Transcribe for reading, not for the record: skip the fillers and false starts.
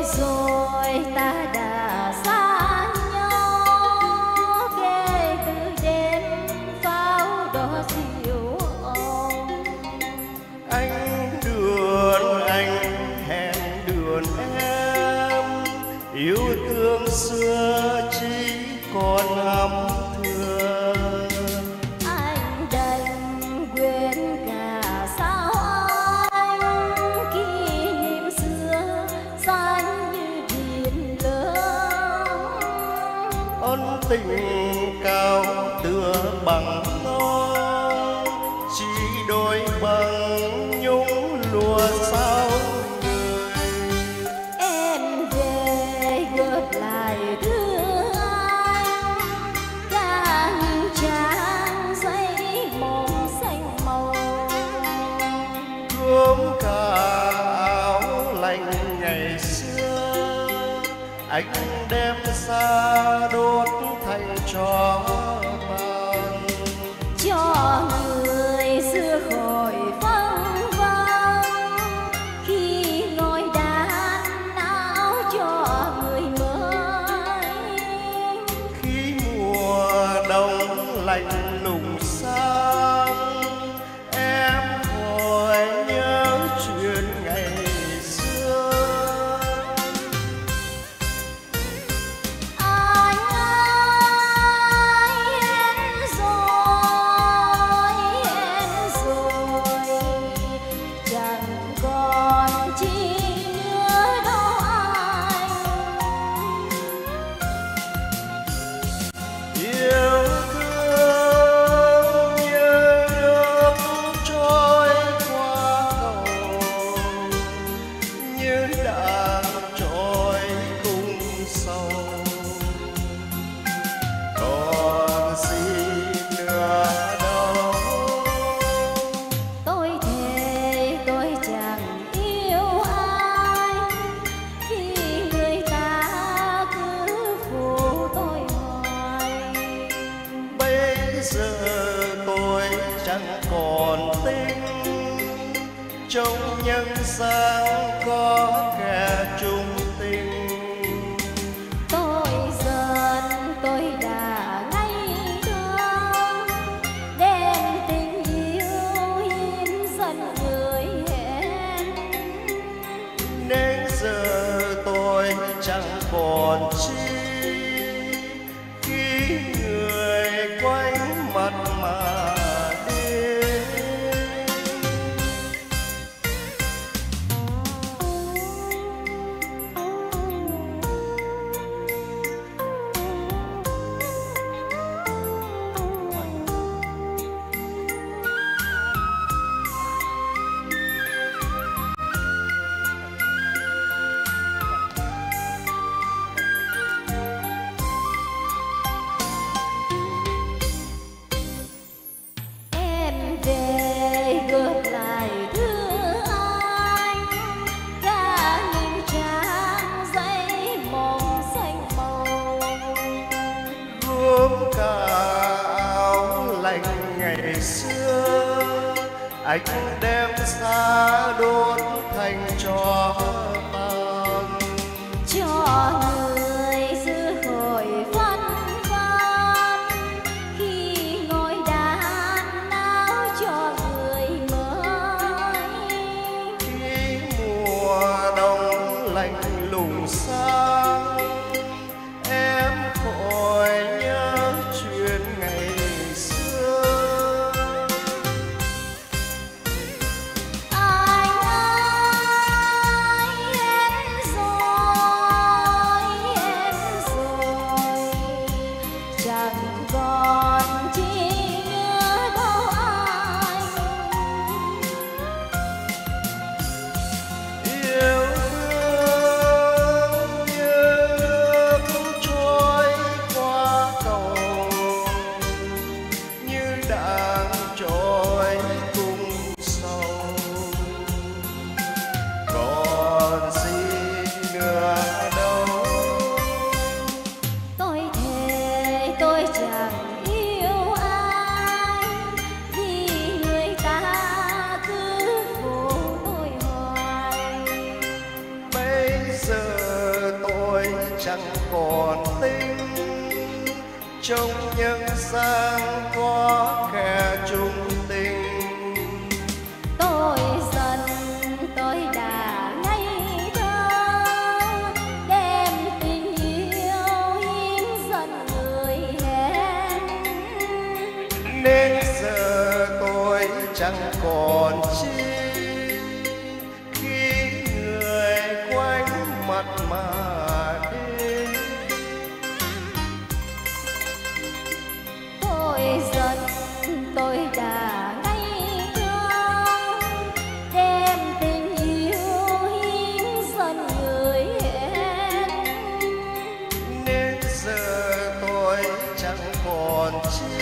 rồi ta đã xa nhau, kể từ đêm pháo đó diệu ôm. Anh hẹn đường em, yêu thương xưa chỉ còn âm thương. Anh đành quên cả sao anh, kỷ niệm xưa xanh như biển lớn. Ân tình cao tựa bằng non, chỉ đôi bằng nhung lụa sao người. Em về gợp lại thương anh, cả những trang giấy mộng xanh màu. Gốm cả áo lạnh ngày xưa, anh đem xa đốt thành tro tàn. Cho người xưa khỏi vắng vắng, khi ngồi đàn áo cho người mới. Khi mùa đông lạnh lùng sang, em khỏi nhớ chuyện ngày xưa. Anh ơi em rồi, chẳng còn chi nữa đâu anh. Yêu thương như nước trôi qua cầu, như đang trôi cung sâu. Còn gì nữa đâu. Tôi thề tôi chẳng yêu ai, khi người ta cứ phụ tôi hoài. Bây giờ tôi chẳng còn tin trong nhân gian có kẻ chung tình. Tôi giận tôi đã ngây thơ, đem tình yêu hiến dần người hẹn. Nên giờ tôi chẳng còn chi, khi người quanh mặt mà đi. Em về gợp lại thương anh, cả những trang giấy mộng xanh màu. Gốm cả áo lạnh ngày xưa, anh đem xa đốt thành tro tàn. Cho người xưa khỏi phân vân, khi ngồi đàn áo cho người mới. Khi mùa đông lạnh lùng sang, em khỏi nhớ chuyện ngày xưa. Anh ơi em rồi, chẳng còn chi nữa đâu anh. Yêu thương chẳng còn tình, trong nhân gian có kẻ chung tình. Tôi giận tôi đã ngây thơ, đem tình yêu hiến dần người hẹn. Đến giờ tôi chẳng còn chi, khi người quanh mặt mà đi. Tôi giận tôi đã ngây thơ, đem tình yêu hiến dần người hẹn. Đến giờ tôi chẳng còn chi,